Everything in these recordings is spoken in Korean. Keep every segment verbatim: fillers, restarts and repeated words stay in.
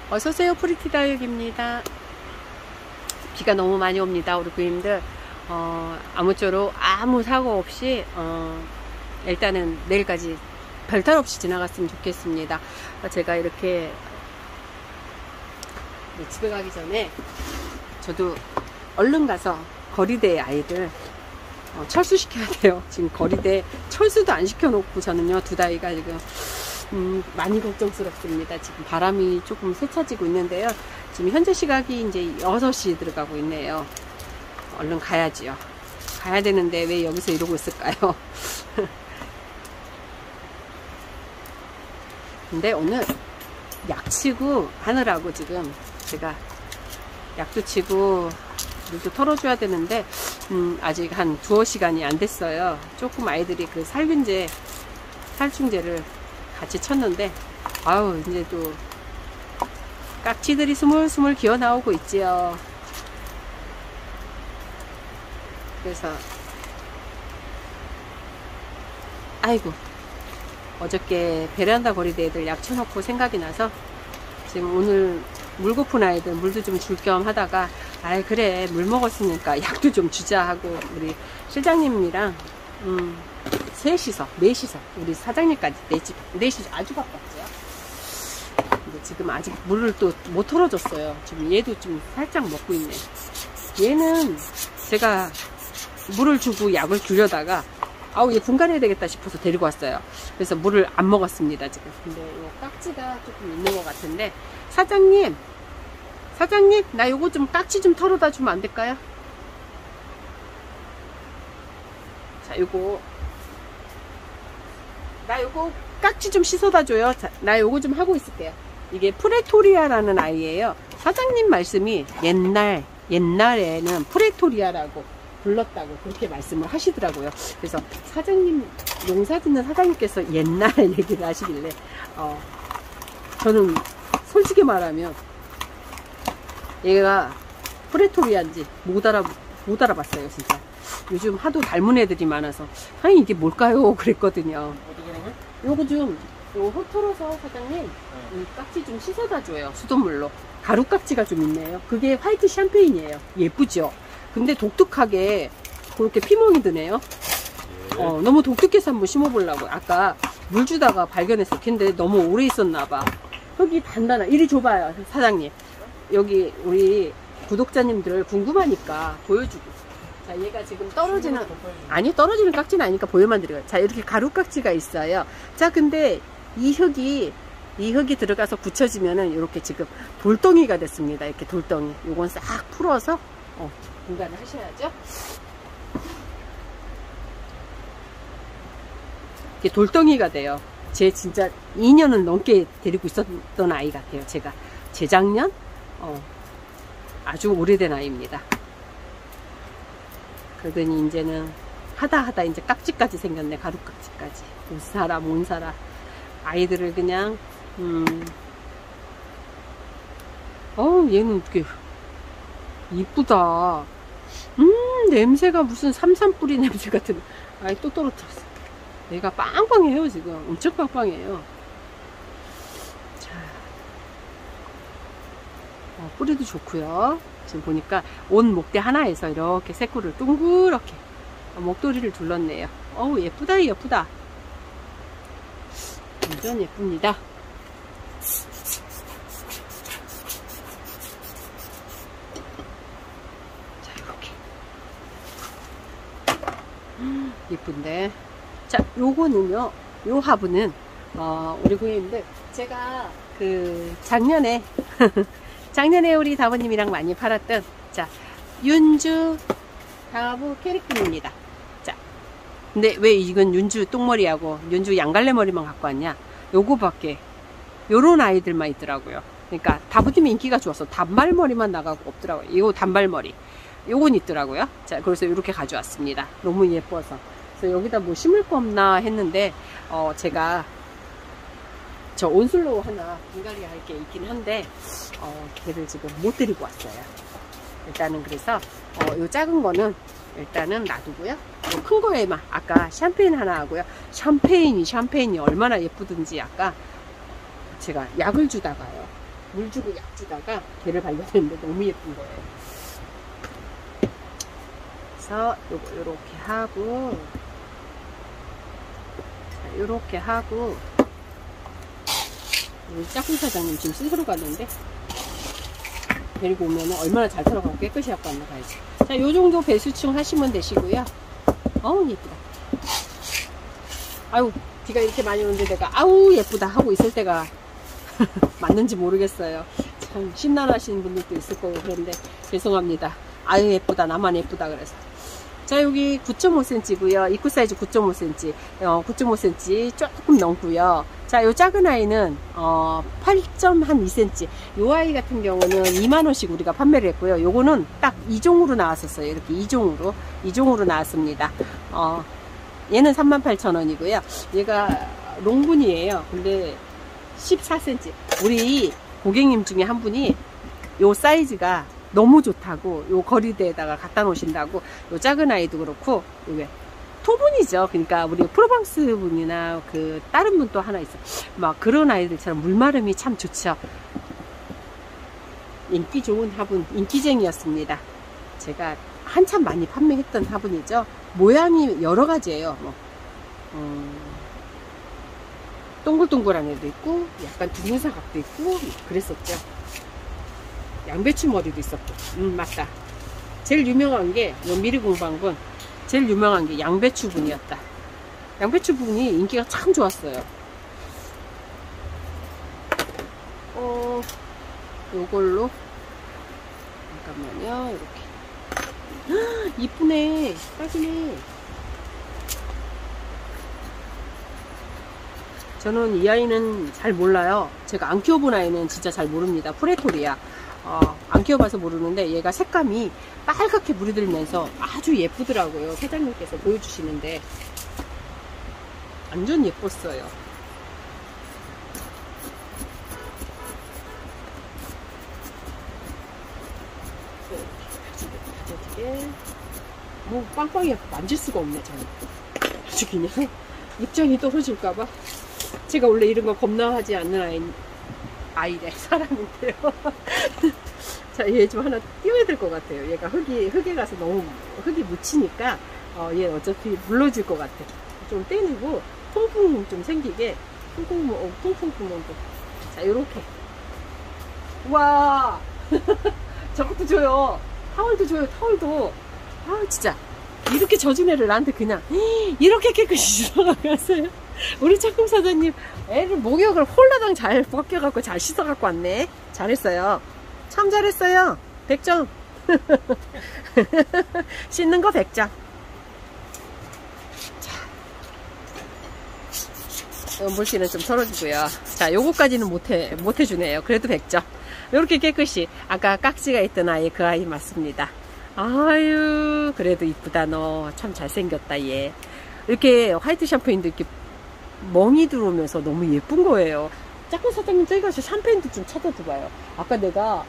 어서오세요. 프리티다육입니다. 비가 너무 많이 옵니다. 우리 부인들 어, 아무쪼록 아무 사고 없이 어, 일단은 내일까지 별탈 없이 지나갔으면 좋겠습니다. 제가 이렇게 집에 가기 전에 저도 얼른 가서 거리대 아이들 어, 철수시켜야 돼요. 지금 거리대 철수도 안 시켜놓고 저는요 두 다이가 지금 음, 많이 걱정스럽습니다. 지금 바람이 조금 세차지고 있는데요. 지금 현재 시각이 이제 여섯 시 들어가고 있네요. 얼른 가야지요. 가야 되는데 왜 여기서 이러고 있을까요? 근데 오늘 약치고 하느라고 지금 제가 약도 치고 물도 털어줘야 되는데 음, 아직 한 두어 시간이 안 됐어요. 조금 아이들이 그 살균제 살충제를 같이 쳤는데 아우 이제 또 깍지들이 스물스물 기어 나오고 있지요. 그래서 아이고 어저께 베란다 거리대 애들 약 쳐놓고 생각이 나서 지금 오늘 물 고픈 아이들 물도 좀 줄 겸 하다가 아이 그래 물 먹었으니까 약도 좀 주자 하고 우리 실장님이랑 음, 셋이서 넷이서 우리 사장님까지 넷이, 넷이 아주 바빴죠. 근데 지금 아직 물을 또 못 털어줬어요. 지금 얘도 좀 살짝 먹고 있네. 얘는 제가 물을 주고 약을 주려다가 아우 얘 분갈해야 되겠다 싶어서 데리고 왔어요. 그래서 물을 안 먹었습니다 지금. 근데 요 깍지가 조금 있는 것 같은데 사장님 사장님 나 요거 좀 깍지 좀 털어다 주면 안 될까요? 자 요거 나 요거 깍지 좀 씻어다 줘요. 자, 나 요거 좀 하고 있을게요. 이게 프레토리아라는 아이예요. 사장님 말씀이 옛날 옛날에는 프레토리아라고 불렀다고 그렇게 말씀을 하시더라고요. 그래서 사장님 농사 짓는 사장님께서 옛날 얘기를 하시길래 어, 저는 솔직히 말하면 얘가 프레토리아인지 못 알아 못 알아봤어요 진짜. 요즘 하도 닮은 애들이 많아서 아니 이게 뭘까요? 그랬거든요. 요거 좀 요거 호 털어서 사장님 이 깍지 좀 씻어다 줘요. 수돗물로. 가루 깍지가 좀 있네요. 그게 화이트 샴페인이에요. 예쁘죠? 근데 독특하게 그렇게 피멍이 드네요. 어, 너무 독특해서 한번 심어보려고. 아까 물 주다가 발견했어. 근데 너무 오래 있었나봐. 흙이 단단하. 이리 줘봐요 사장님. 여기 우리 구독자님들 궁금하니까 보여주고. 자 얘가 지금 떨어지는 아니 떨어지는 깍지는 아니니까 보여만 드려요. 자 이렇게 가루 깍지가 있어요. 자 근데 이 흙이 이 흙이 들어가서 굳혀지면은 이렇게 지금 돌덩이가 됐습니다. 이렇게 돌덩이. 요건 싹 풀어서 어, 분갈을 하셔야죠. 이게 돌덩이가 돼요. 제 진짜 이 년은 넘게 데리고 있었던 아이 같아요. 제가 재작년 어, 아주 오래된 아이입니다. 그러더니 이제는 하다 하다 이제 깍지까지 생겼네. 가루 깍지까지. 못 살아 못 살아. 아이들을 그냥 음. 어우 얘는 어떻게 이쁘다. 음 냄새가 무슨 삼산뿌리 냄새 같은. 아이 또 떨어뜨렸어. 얘가 빵빵해요 지금. 엄청 빵빵해요. 자 어, 뿌리도 좋고요. 지금 보니까 온 목대 하나에서 이렇게 새꼬를 둥그렇게 목도리를 둘렀네요. 어우 예쁘다 예쁘다. 완전 예쁩니다. 자 이렇게 음, 예쁜데. 자 요거는요 요 화분은 어, 우리 고객님들 제가 그 작년에 작년에 우리 다보님이랑 많이 팔았던 자 윤주 다보 캐릭터입니다. 자 근데 왜 이건 윤주 똥머리하고 윤주 양갈래 머리만 갖고 왔냐? 요거밖에 요런 아이들만 있더라고요. 그러니까 다보님이 인기가 좋아서 단발머리만 나가고 없더라고요. 이거 단발머리 요건 있더라고요. 자 그래서 이렇게 가져왔습니다. 너무 예뻐서. 그래서 여기다 뭐 심을 거 없나 했는데 어 제가 저 온슬로우 하나 분갈이 할 게 있긴 한데 어, 걔를 지금 못 데리고 왔어요. 일단은 그래서 어, 요 작은 거는 일단은 놔두고요. 큰 거에만 아까 샴페인 하나 하고요. 샴페인이 샴페인이 얼마나 예쁘든지 아까 제가 약을 주다가요. 물 주고 약 주다가 걔를 발견했는데 너무 예쁜 거예요. 그래서 요거 요렇게 하고, 자, 요렇게 하고, 우리 짝꿍 사장님 지금 씻으러 갔는데 데리고 오면 얼마나 잘 털어가고 깨끗이 갖고 왔나 봐야지. 자, 요 정도 배수층 하시면 되시고요. 어우 예쁘다. 아유, 비가 이렇게 많이 오는데 내가 아우 예쁘다 하고 있을 때가 맞는지 모르겠어요. 참 심란하신 분들도 있을 거고 그런데 죄송합니다. 아유 예쁘다, 나만 예쁘다 그래서. 자, 여기 구 점 오 센티미터고요 입구 사이즈 구 점 오 센티미터, 어, 구 점 오 센티미터 조금 넘고요. 자, 요 작은 아이는 어, 팔 점 이 센티미터. 요 아이 같은 경우는 이만 원씩 우리가 판매를 했고요. 요거는 딱 이 종으로 나왔었어요. 이렇게 이 종으로 이 종으로 나왔습니다. 어, 얘는 삼만 팔천 원이고요. 얘가 롱분이에요. 근데 십사 센티미터. 우리 고객님 중에 한 분이 요 사이즈가 너무 좋다고 요 거리대에다가 갖다 놓으신다고. 요 작은 아이도 그렇고 요게 토분이죠. 그러니까 우리 프로방스 분이나 그 다른 분 또 하나 있어. 막 그런 아이들처럼 물마름이 참 좋죠. 인기 좋은 화분, 인기쟁이였습니다. 제가 한참 많이 판매했던 화분이죠. 모양이 여러 가지예요. 뭐, 음, 동글동글한 애도 있고 약간 둥근사각도 있고 그랬었죠. 양배추 머리도 있었고. 음 맞다. 제일 유명한 게 요 미리공방분, 제일 유명한 게 양배추 분이었다. 양배추 분이 인기가 참 좋았어요. 어 요걸로 잠깐만요. 이렇게 이쁘네. 딱이네. 저는 이 아이는 잘 몰라요. 제가 안 키워본 아이는 진짜 잘 모릅니다. 프레토리아. 어, 안 키워봐서 모르는데 얘가 색감이 빨갛게 물이 들면서 아주 예쁘더라고요. 사장님께서 보여주시는데 완전 예뻤어요. 뭐 빵빵히 만질 수가 없네. 저는 아주 그냥 입장이 떨어질까봐. 제가 원래 이런 거 겁나 하지 않는 아이, 아이래, 사람인데요. 자, 얘 좀 하나 띄워야 될 것 같아요. 얘가 흙이, 흙에 가서 너무, 흙이 묻히니까, 어, 얘 어차피 물러질 것 같아. 좀 떼내고, 통풍 좀 생기게, 통풍, 어, 통풍 구멍도. 자, 요렇게. 우와! 저것도 줘요. 타월도 줘요, 타월도. 아, 진짜. 이렇게 젖은 애를 나한테 그냥, 이렇게 깨끗이 씻어가갔어요. 우리 짝꿍 사장님, 애를 목욕을 홀라당 잘 벗겨갖고 잘 씻어갖고 왔네. 잘했어요. 참 잘했어요. 백 점. 씻는 거 백 점. 자, 연볼씨는 좀 털어주고요. 자, 요거까지는 못해, 못해주네요. 그래도 백 점. 요렇게 깨끗이. 아까 깍지가 있던 아이, 그 아이 맞습니다. 아유, 그래도 이쁘다, 너. 참 잘생겼다, 얘. 이렇게 화이트 샴푸인도 이렇게 멍이 들어오면서 너무 예쁜 거예요. 짝꿍 사장님, 저기 가서 샴페인도 좀 찾아줘봐요. 아까 내가,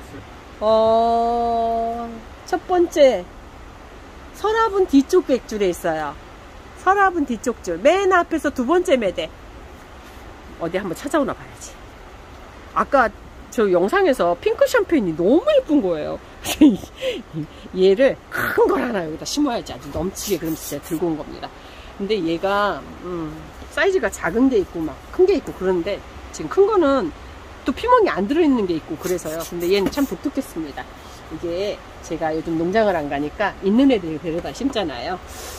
어, 첫 번째, 서랍은 뒤쪽 객줄에 있어요. 서랍은 뒤쪽 줄. 맨 앞에서 두 번째 매대. 어디 한번 찾아오나 봐야지. 아까 저 영상에서 핑크 샴페인이 너무 예쁜 거예요. 얘를 큰 걸 하나 여기다 심어야지. 아주 넘치게. 그럼 진짜 들고 온 겁니다. 근데 얘가 음, 사이즈가 작은 게 있고 막 큰 게 있고 그런데 지금 큰 거는 또 피멍이 안 들어있는 게 있고 그래서요. 근데 얘는 참 독특했습니다. 이게 제가 요즘 농장을 안 가니까 있는 애들 데려다 심잖아요.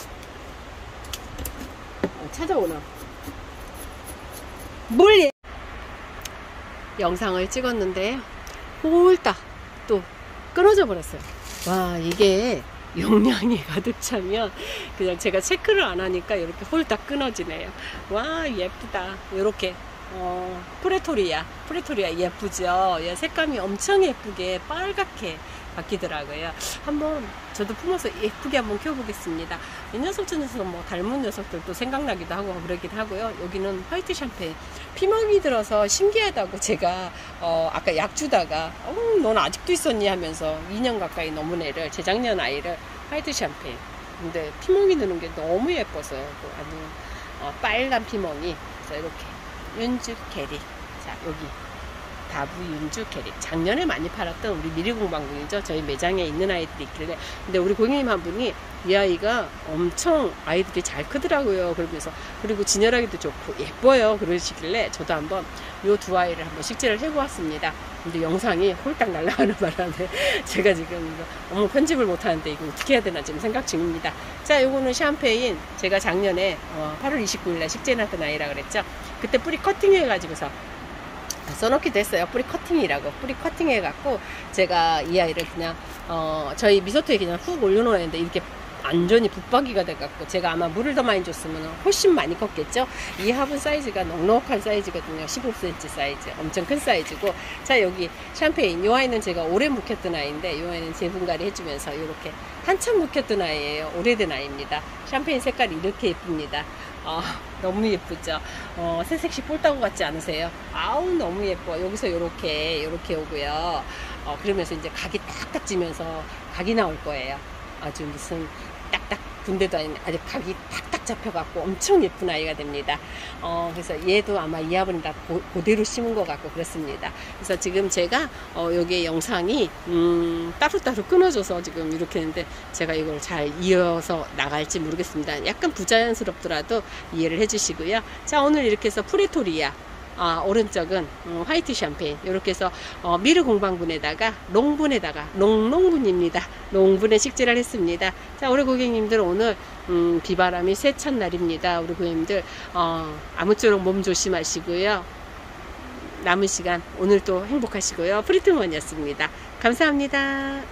어, 찾아오나. 뭘 영상을 찍었는데 홀딱 또 끊어져 버렸어요. 와, 이게 용량이 가득 차면 그냥 제가 체크를 안 하니까 이렇게 홀딱 끊어지네요. 와, 예쁘다. 이렇게 어, 프레토리아 프레토리아 예쁘죠. 얘 색감이 엄청 예쁘게 빨갛게 바뀌더라고요. 한번 저도 품어서 예쁘게 한번 키워보겠습니다. 이 녀석 저 녀석 뭐 닮은 녀석들도 생각나기도 하고 그러긴 하고요. 여기는 화이트 샴페인. 피멍이 들어서 신기하다고 제가 어, 아까 약 주다가 어, 넌 아직도 있었니 하면서 이 년 가까이 넘은 애를, 재작년 아이를 화이트 샴페인. 근데 피멍이 드는 게 너무 예뻐서요. 아주 어, 빨간 피멍이. 그래서 이렇게 윤주 캐리. 자, 여기 다부, 윤주, 캐릭. 작년에 많이 팔았던 우리 미리공방군이죠. 저희 매장에 있는 아이들이 있길래. 근데 우리 고객님 한 분이 이 아이가 엄청 아이들이 잘 크더라고요. 그러면서 그리고 진열하기도 좋고 예뻐요. 그러시길래 저도 한번 요 두 아이를 한번 식재를 해보았습니다. 근데 영상이 홀딱 날아가는 바람에 제가 지금 이거 어머 편집을 못하는데 이거 어떻게 해야 되나 지금 생각 중입니다. 자, 요거는 샴페인 제가 작년에 어, 팔월 이십구일날 식재해놨던 아이라 그랬죠. 그때 뿌리 커팅 해가지고서 써놓기도 했어요. 뿌리 커팅이라고. 뿌리 커팅 해갖고 제가 이 아이를 그냥 어, 저희 미소토에 그냥 훅 올려놓았는데 이렇게 완전히 붙박이가 돼갖고 제가 아마 물을 더 많이 줬으면 훨씬 많이 컸겠죠. 이 화분 사이즈가 넉넉한 사이즈거든요. 십오 센티미터 사이즈, 엄청 큰 사이즈고. 자, 여기 샴페인, 이 아이는 제가 오래 묵혔던 아이인데 이 아이는 재분갈이 해주면서 이렇게 한참 묵혔던 아이예요. 오래된 아이입니다. 샴페인 색깔이 이렇게 예쁩니다. 아, 너무 예쁘죠. 어, 새색시 폴따구 같지 않으세요? 아우, 너무 예뻐. 여기서 요렇게 요렇게 오고요. 어, 그러면서 이제 각이 딱딱 지면서 각이 나올 거예요. 아주 무슨 딱딱 군대도 아닌 아주 각이 탁탁 잡혀갖고 엄청 예쁜 아이가 됩니다. 어, 그래서 얘도 아마 이 화분이 다 고, 그대로 심은 것 같고 그렇습니다. 그래서 지금 제가 어, 여기 영상이 음, 따로따로 끊어져서 지금 이렇게 했는데 제가 이걸 잘 이어서 나갈지 모르겠습니다. 약간 부자연스럽더라도 이해를 해주시고요. 자, 오늘 이렇게 해서 프레토리아, 아, 오른쪽은 어, 화이트 샴페인 이렇게 해서 어, 미르 공방분에다가 롱분에다가 롱롱분입니다. 롱분에 식재를 했습니다. 자, 우리 고객님들 오늘 음, 비바람이 세찬 날입니다. 우리 고객님들 어, 아무쪼록 몸 조심하시고요. 남은 시간 오늘도 행복하시고요. 프리트먼이었습니다. 감사합니다.